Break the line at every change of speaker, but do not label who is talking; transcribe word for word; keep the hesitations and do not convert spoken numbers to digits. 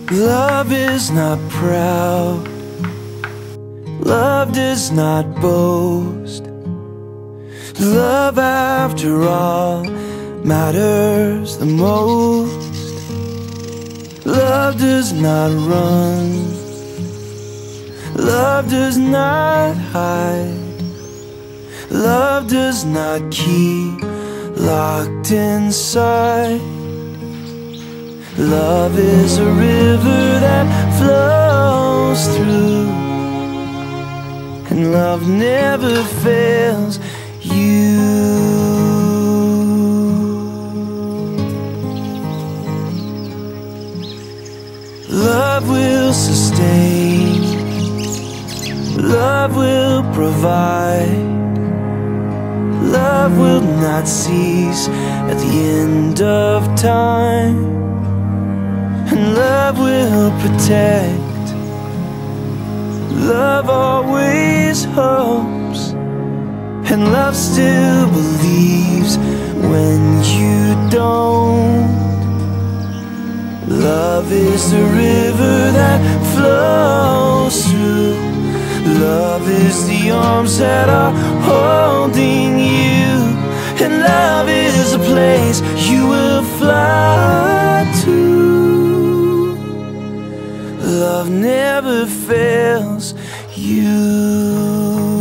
Love is not proud. Love does not boast. Love, after all, matters the most. Love does not run. Love does not hide. Love does not keep locked inside. Love is a river that flows through, and love never fails you. Love will sustain. Love will provide. Love will not cease at the end of time. And love will protect. Love always hopes. And love still believes when you don't. Love is the river that flows through. Love is the arms that are holding you. And love is a place you will fly to. Love never fails you.